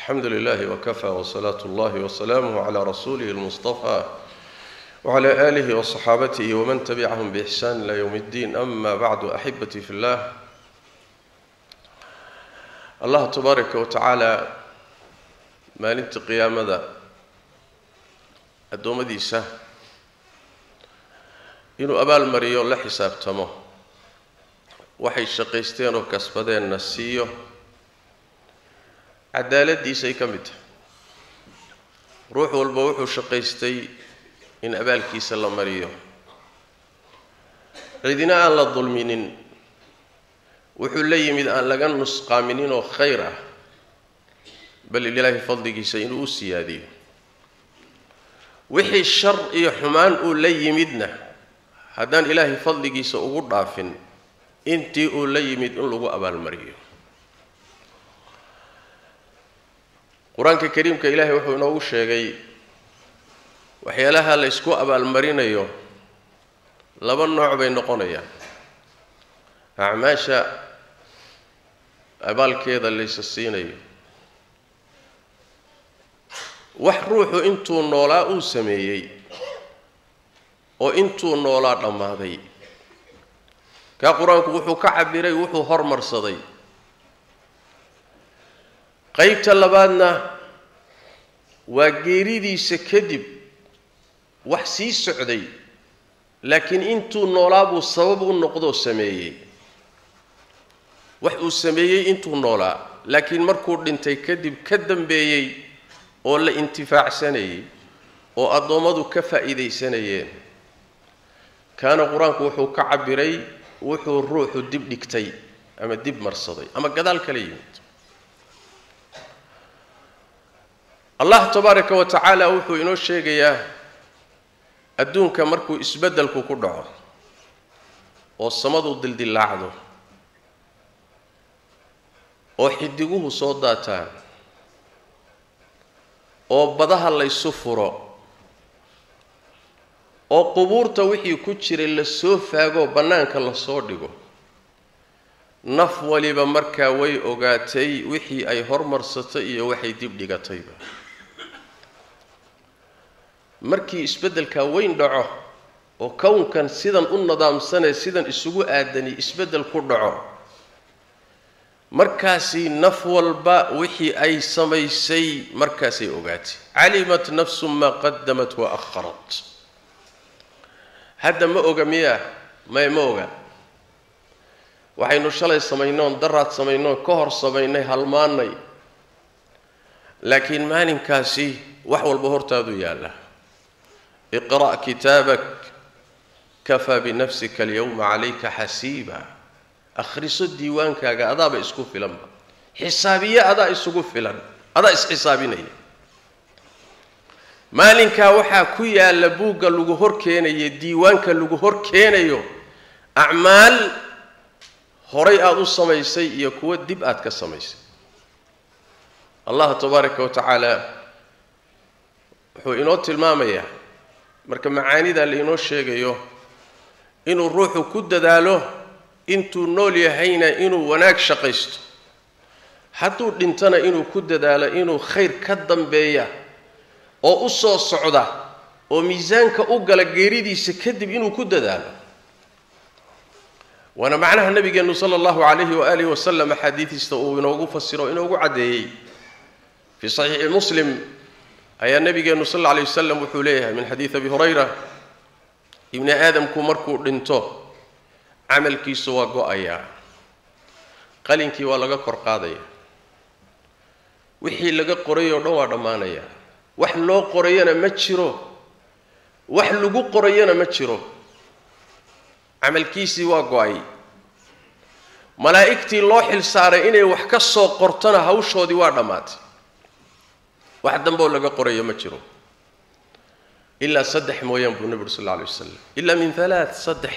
الحمد لله وكفى وصلاة الله وسلامه على رسوله المصطفى وعلى آله وصحابته ومن تبعهم بإحسان إلى يوم الدين. أما بعد أحبتي في الله، الله تبارك وتعالى maalinta qiyaamada adoomadiisa inuu abaal mariyo la xisaabtamo waxay shaqaysteen oo kasbadeen nasiyo cadaaladiisa ay kamid tahay. ruux walba wuxuu shaqaystay in abaalkiisa la mariyo, cidina aan la dulminin, wuxuu la yimid aan laga nusqaaminin oo khayr ah, bal ilaahay fadligiisa inuu siyaadiyo. wixii shar iyo xumaan uu la yimidna haddaan ilaahay fadligiisa ugu dhaafin intii uu la yimid in lagu abaalmariyo. quraanka kariimka ilaahay wuxuu inoogu sheegay waxyaalaha la isku abaalmarinayo laba nooc bay noqonayaan. acmaasha abaalkeeda la siinayo wax ruuxu intuu noolaa uu sameeyay oo intuu noolaa dhamaaday ka quraanku wuxuu ka cabiray wuxuu hormarsaday. qaybta labaadna waa geeridiisa kadib wax sii socday laakiin intuu noolaa buu sabab u noqdo sameeyay. wax uu sameeyay intuu noolaa laakiin markuu dhintay kadib ka dambeeyay oo la intifaacsanayay oo adoomadu ka faa'iideysanayeen. kaana quraanku wuxuu ka cabiray wuxuu ruuxu dib dhigtay ama dib marsaday ama gadaal kale yimid. allah tabaaraka wa tacaala wuxuu inoo sheegayaa adduunka markuu isbedelku ku dhaco oo samadu dildilaacdo oo xidiguhu soo daataan oo badaha la isu furo oo qubuurta wixii ku jiray la soo faago banaanka la soo dhigo, naf waliba markaa way ogaatay wixii ay hormarsatay iyo waxay dib dhigatayba. markii isbedelka weyn dhaco oo kownkan sidan u nidaamsanay sidan isugu aadani isbedel ku dhaco, markaasi naf walba wixii ay samaysay markaasay ogaatay. calimat nafsun ma qaddamat wa akharat. hadda ma oga miya ma oga waxaynu shalay samaynoon daraad samaynoon ka hor samaynay halmaanay, laakiin maalinkaasi wax walba hortaadu yaala. اقرأ كتابك كفى بنفسك اليوم عليك حسيبا. أخرس الديوان كاغا أضا بإسكو فلان حسابية أضا إسكو فلان أضا إس حسابيني مالنكا وحا كويا لبوغا لغهور كيني ديوانكا لغهور كينيو أعمال هوري أدو السميسي يكوى دبئات كالسميسي. الله تبارك وتعالى هو إنوت المامية marka macaanida leeno sheegayo inuu ruuxu ku dadaalo intuu nool yahayna inuu wanaag shaqaysto, hadduu dhintana inuu ku dadaalo inuu khayr ka dambeeya oo u soo socda oo miisaanka u gala geeridiisa kadib inuu ku dadaalo. wana macnaha nabigeenu sallallahu alayhi wa alihi wasallam xadiithista uu inoogu fasiro inoogu cadeeyay fi sahih muslim. ayaa nabigeenu sallallahu alayhi wasallam wuxuu leeyahay min xadiith abi hurayra ibn aadamku markuu dhinto amalkiisu waa go'aya, qalinkii waa laga kor qaadaya, wixii laga qoray oo dhan waa dhamaanaya, wax loo qorayna ma jiro, wax lagu qorayna ma jiro. amalkiisi waa go'ay. malaa'iktii loo xil saaray inay wax ka soo qortana hawshoodii waa dhamaatay, wax dambo laga qorayo ma jiro illa saddex mooyaan buu nabiga sallallahu alayhi wasallam illa min thalath.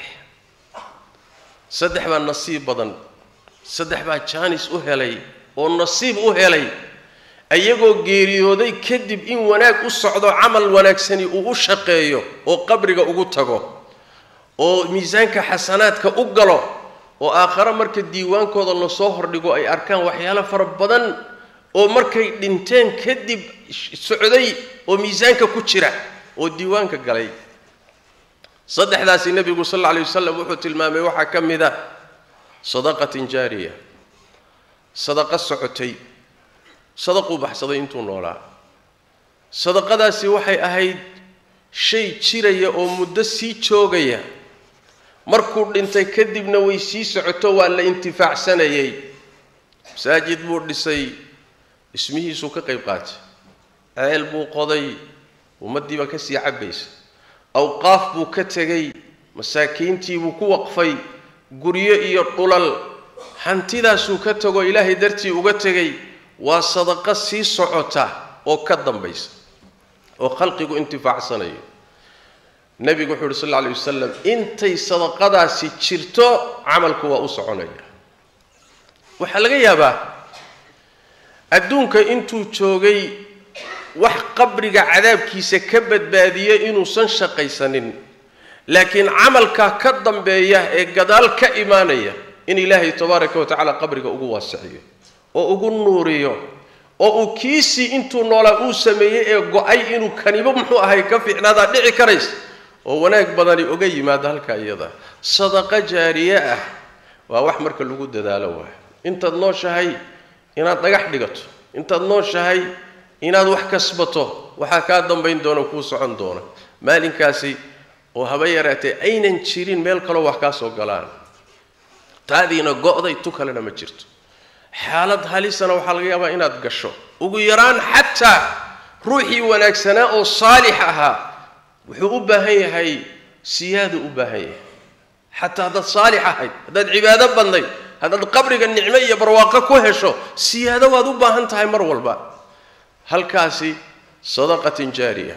saddex baa nasiib badan, saddex baa jaanis u helay oo nasiib u helay ayagoo geeriyooday kadib in wanaag u socdo amal wanaagsani uu u shaqeeyo oo qabriga ugu tago oo miisaanka xasanaadka u galo oo aakhira marka diiwaankooda la soo hordhigo ay arkaan waxyaalo fara badan oo markay dhinteen kadib socday oo miisaanka ku jira oo diiwaanka galay saddexdaasi nabigu sallallahu alayhi wasallam wuxuu tilmaamay waxa kamida sadaqatin jaariya sadaqa socotay sadaqu baxsaday intuu noolaa sadaqadaasi waxay ahayd shay jiraya oo muddo sii joogaya markuu dhintay kadibna way sii socoto waa la intifaacsanayay masaajid buu dhisay ismihiisu ka qayb qaatay ceel buu qoday umadiiba ka sii cabaysa awqaaf buu ka tagay masaakiintii buu ku waqfay guryo iyo dhulal hantidaasuu ka tago ilaahay dartii uga tagay waa sadaqa sii socota oo ka dambaysa oo khalqigu intifaacsanayo nabigu wuxuu sallallahu alayhi wasallam intay sadaqadaasi jirto amalku waa u soconaya waxa laga yaabaa adduunka intuu joogay wax qabriga cadaabkiisa ka badbaadiyo inuu san shaqaysanin laakiin amalka ka dambeeya ee gadaal ka iimaanaya in ilaahay tabaaraka wa taala qabriga ugu waasixiyo oo ugu nuuriyo oo uu kiisi intuu noolaa uu sameeyay ee go'ay inuu kanibo muxuu ahay ka fiicnaada dhici karays oo wanaag badani uga yimaado halka iyada sadaqa jaariya ah waa wax marka lagu dadaalo waa intaad nooshahay inaad dhagax dhigato intaad nooshahay inaad wax kasbato waxa ka dambayn doona ku socon doona maalinkaasi oo haba yaraatay aynan jirin meel kale wax ka soo galaan taadiina go'day tu kalena ma jirto xaalad halisana waxa laga yaabaa inaad gasho ugu yaraan xataa ruuxii wanaagsanaa oo saalix ahaa wuxuu u baahan yahay siyaado u baahan yahay xataa dad saalix ahayd dad cibaado badnay hadad qabriga nicmo iyo barwaaqo ku hesho siyaado waad u baahan tahay mar walba halkaasi sadaqatin jaariya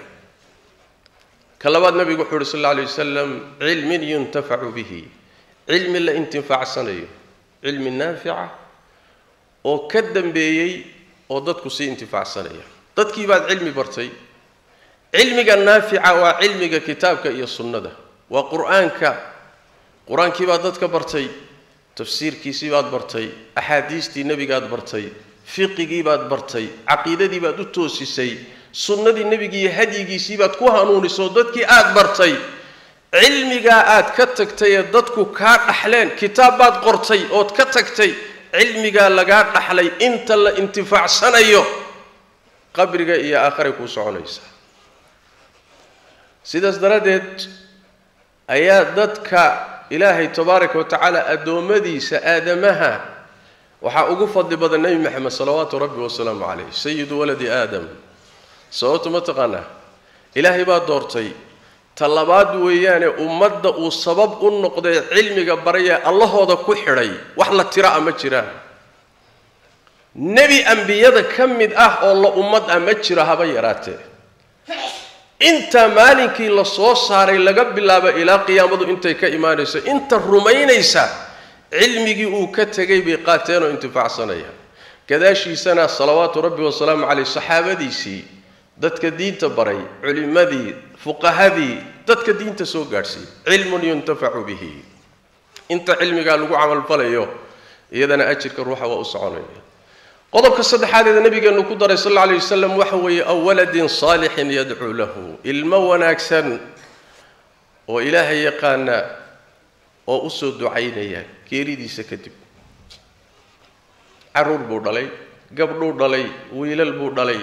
kalabaad nabigu wuxuu sallallahu alayhi wasallam ilmin yuntafa'u bihi ilmi la intifaacsanayo ilmi naafi'a oo ka dambeeyay oo dadku si intifaacsanaya dadkii baad cilmi bartay cilmiga naafi'a waa cilmiga kitaabka iyo sunnada waa quraankii baad dadka bartay tafsiirkiisii baad bartay ahadiistii nabigaad bartay fiqigii baad bartay aqeedadii baad u toosisay sunnadii nabiga iyo hadigiisii baad ku hanuuniso dadkii aad bartay cilmiga aad ka tagtay dadku ka dhaxleen kitaab baad qortay oo ka tagtay cilmiga laga dhaxlay inta la intifaacsanayo qabriga iyo aakhire ku soconaysa sidaas daradeed ayaa dadka ilaahay tabaaraka wa taala adoomadiisa aadamaha waxa ugu fadli badan nabi maxamed sallallahu rabbi wa sallam alayhi sayyidu waladi aadam sababtu ma taqana ilaahay baa doortay talabaad weeyaane ummadda uu sabab u noqday cilmiga baraya allahooda ku xidhay wax la tira ama jiraan nabi anbiyada kamid ah oo la ummad ama jira haba yaraatee inta maalinkii la soo saaray laga bilaabo ilaa qiyaamadu intay ka iimaanayso inta rumaynaysa cilmigii uu ka tagay bay qaateen oo intifaacsanaya kadaashiisana salawaatu rabbi wa salaamu alayhi saxaabadiisii dadka diinta baray culimadii fuqahadii dadka diinta soo gaarsiiyay cilmun yuntafa'u bihi inta cilmiga lagu amal falayo iyadana ajirka ruuxa waa u soconaya qodobka saddexaad ee nabigeenu ku daray sallallahu alayhi wasallam waxa weeye awladin salihin yad'u lahu ilma wanaagsan oo ilaahay yaqaana oo u soo ducaynaya geeridiisa kadib caruur buu dhalay gabdhuu dhalay wiilal buu dhalay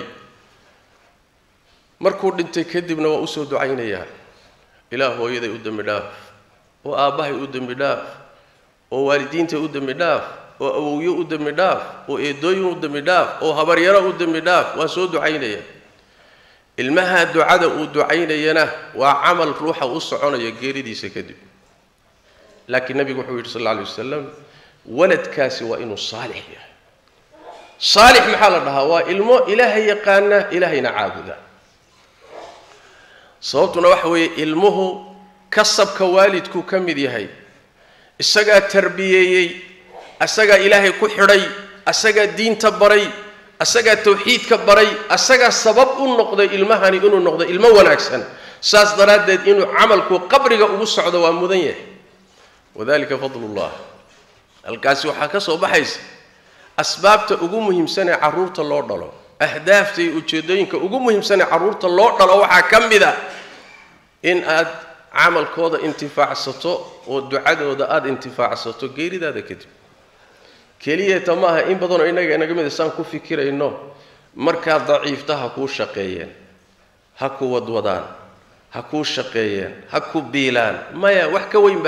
markuu dhintay kadibna waa u soo ducaynaya ilaah hooyaday u dambi dhaaf oo aabahay u dambi dhaaf oo waalidiinta u dambi dhaaf oo awowyo u dambi dhaaf oo eedooyin u dambi dhaaf oo habaryaro u dambi dhaaf waa soo ducaynaya ilmaha ducada uu ducaynayana waa amal ruuxa u soconaya geeridiisa kadib laakiin nabigu wuxuu yiri sallallahu alayhi wasallam waladkaasi waa inuu saalix yahay saalix maxaa la dhahaa waa ilmo ilaahay yaqaana ilaahayna caabuda sababtuna waxa weeye ilmuhu kasabka waalidku kamid yahay isaga tarbiyeeyay asaga ilaahay ku xidhay asaga diinta baray asaga tawxiidka baray asaga sabab u noqday ilmahani inuu noqdo ilmo wanaagsan saas daraadeed inuu amalku qabriga ugu socdo waa mudan yahay wadaalika fadlullah alkaasi waxa ka soo baxaysa asbaabta ugu muhiimsan ee caruurta loo dhalo ahdaafta iyo ujeedooyinka ugu muhiimsan ee caruurta loo dhalo waxa kamida in aad camalkooda intifaacsato oo ducadooda aad intifaacsato geeridaada kadib kaliya tamaha in badan oo inaga mid isaan ku fikirayno marka daciiftaha ku shaqeeyeen ha ku wadwadaan ha ku shaqeeyeen ha ku biilaan maya wax ka weyn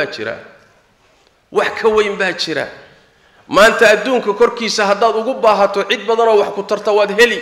baa jira maanta adduunka korkiisa hadaad ugu baahato cid badan oo wax ku tarta waad heli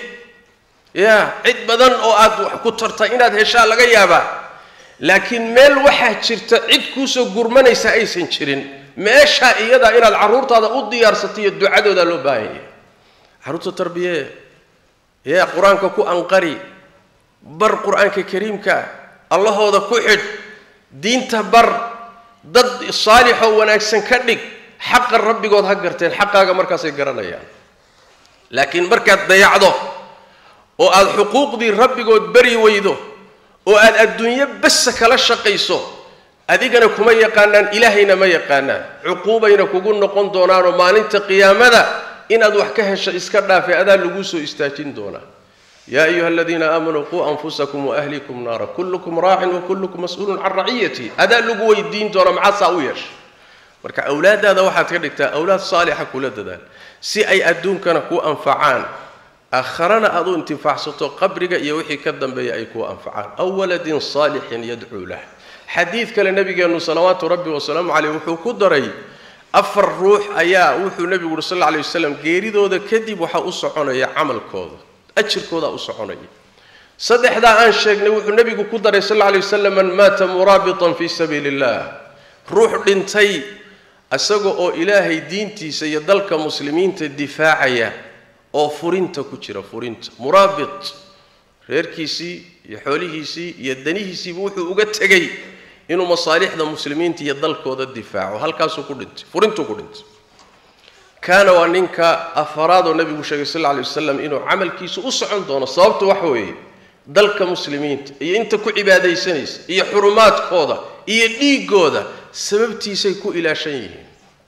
cid badan oo aad wax ku tarta inaad heshaa laga yaabaa laakiin meel waxa jirta cid ku soo gurmanaysa aysan jirin meesha iyada inaad caruurtaada u diyaarsatay ducadooda loo baahan yahay caruurta tarbiye quraanka ku anqari bar quraanka kariimka allahooda ku xid diinta bar dad saalix oo wanaagsan ka dhig xaq rabbigood ha garteen xaqaaga markaas ay garanayaan laakiin markaad dayacdo oo aad xuquuqdii rabbigood bari weydo oo aad adduunyo bas kala shaqayso adigana kuma yaqaanaan ilaahayna ma yaqaanaan cuquubayna kugu noqon doonaan oo maalinta qiyaamada inaad wax ka hesho iska dhaafay adaa lagu soo istaajin doonaa يا أيها الذين آمنوا قوا أنفسكم وأهليكم نارا كلكم راع وكلكم مسؤول عن رعيته هذا لقوا الدين دون مع ساويش marka awlaadaada waxaad ka dhigtaa awlaad saalixa kula dadaan si ay adduunkana ku anfacaan akharana aad u intifaacsato qabriga iyo wixii ka dambeeya ay ku anfacaan awladin saalihin yad'u lah hadith kale nabigeenu salawaatu rabbi wa salaamu alayhi wuxuu ku daray afar ruux ayaa wuxuu nabigu sallallahu alayhi wasallam geeridooda kadib waxa u soconaya amalkooda ajirkooda u soconaya saddexda aan sheegnay wuxuu nabigu ku daray sallallahu alayhi wasallam man mata murabitan fi sabilillah ruux dhintay asagoo oo ilaahay diintiisa iyo dalka muslimiinta difaacaya oo furinta ku jira furinta murabit reerkiisii iyo xoolihiisii iyo danihiisii wuxuu uga tagay inuu masaalixda muslimiinta iyo dalkooda difaaco halkaas uu ku dhintay furintu ku dhintay kana waa ninka afaraad oo nabigu sheegay sallallahu alayhi wasallam inuu amalkiisu u socon doono sababtu waxa weeye dalka muslimiinta iyo inta ku cibaadaysanaysa iyo xurumaadkooda iyo dhiigooda sababtiisay ku ilaashan yihiin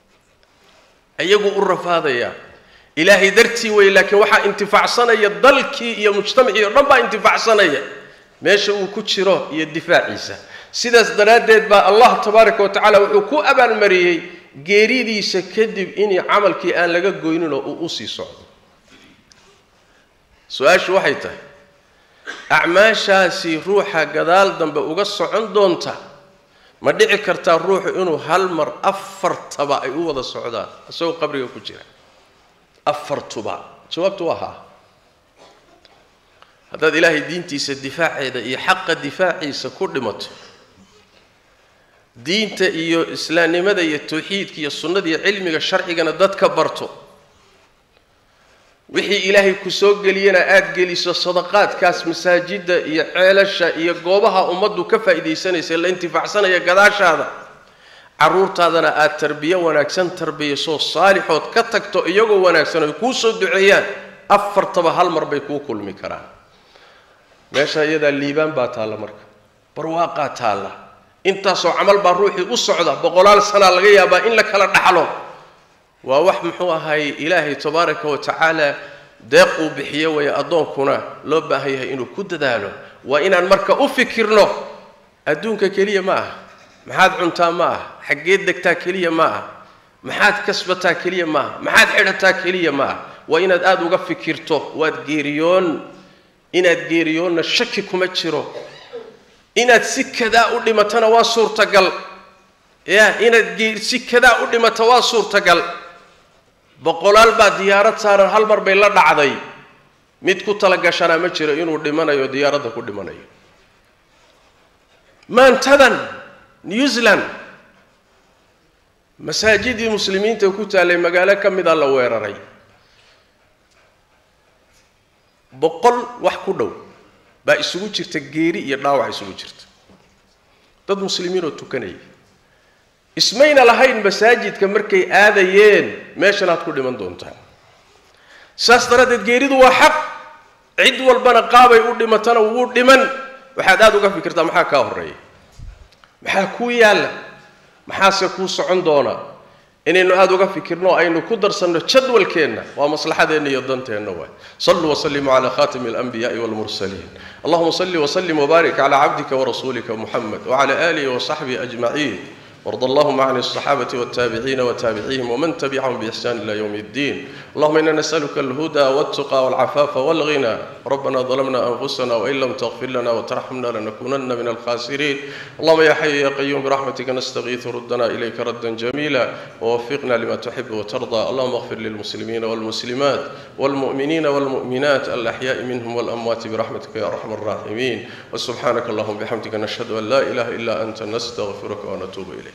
ayagu u rafaadaya ilaahi dartii way laakiin waxa intifaacsanaya dalkii iyo mujtamacii oo dhan baa intifaacsanaya meesha uu ku jiro iyo difaaciisa sidaas daraadeed baa Allah tabaaraka wa tacaala wuxuu ku abaalmariyay geeridiisa kadib in amalkii aan laga goynin oo uu sii socdo su'aashu waxay tahay acmaashaasi ruuxa gadaal dambe uga socon doonta ma dhici kartaa ruuxu inuu hal mar afartaba ay u wada socdaan asagoo qabriga ku jira afartuba jawaabtu waa haa haddaad ilaahay diintiisa difaaceeda iyo xaqa difaaciisa ku dhimato diinta iyo islaamnimada iyo tawxiidka iyo sunnada iyo cilmiga sharcigana dadka barto wixii ilaahay ku soo galiyana aad geliso sadaqaadkaas masaajida iyo ceelasha iyo goobaha ummaddu ka faa'iideysanaysa la intifaacsanaya gadaashaada caruurtaadana aad tarbiya wanaagsan tarbiyayso saalixood ka tagto iyagoo wanaagsan oo ku soo duceeyaan afartaba hal mar bay ku kulmi karaan meesha iyada liibaan baa taala marka barwaaqa taala intaasoo camal baa ruuxii u socda boqolaal sana laga yaabaa in la kala dhaxlo waa wax muxuu ahay ilaahay tabaaraka wa tacaala deequ bixiyo way adoonkuna loo baahan yahay inuu ku dadaalo waa inaan marka u fikirno adduunka kaliya ma aha maxaad cuntaa ma aha xageed degtaa kaliya ma aha maxaad kasbataa kaliya ma aha maxaad xidhataa kaliya ma aha waa inaad aad uga fikirto waad geeriyoonna shaki kuma jiro inaad si kada u dhimatana waa suurtagal inaad si kada u dhimato waa suurtagal boqolaal baa diyaarad saaran hal mar bay la dhacday mid ku tala gashana ma jiro inuu dhimanayo diyaaradda ku dhimanayo maantadan New Zealand masaajidii muslimiinta ku taalay magaalo kamid ah la weeraray boqol wax ku dhow baa isugu jirta geeri iyo dhaawac isugu jirta dad muslimiin oo tukanay ismayna lahayn masaajidka markay aadayeen meeshan aad ku dhiman doontaan saas daradeed geeridu waa xaq cid walbana qaabay u dhimatana wuu dhiman waxaad aad uga fikirtaa maxaa ka horeeyay maxaa ku yaala maxaa se ku socon doona inaynu aad uga fikirno aynu ku darsanno jadwalkeena waa maslaxadeena iyo danteena way sallu wa sallimu ala khatim al-anbiya'i wal mursalin allahumma salli wa sallim wa barik ala 'abdika wa rasulika muhammad wa ala alihi wa sahbihi ajma'in وارض اللهم عن الصحابة والتابعين وتابعيهم ومن تبعهم بإحسان إلى يوم الدين اللهم إنا نسألك الهدى والتقى والعفاف والغنى ربنا ظلمنا أنفسنا وإن لم تغفر لنا وترحمنا لنكونن من الخاسرين اللهم يا حي يا قيوم برحمتك نستغيث ردنا إليك ردا جميلا ووفقنا لما تحب وترضى اللهم اغفر للمسلمين والمسلمات والمؤمنين والمؤمنات الأحياء منهم والأموات برحمتك يا أرحم الراحمين وسبحانك اللهم بحمدك نشهد أن لا إله إلا أنت نستغفرك ونتوب إليك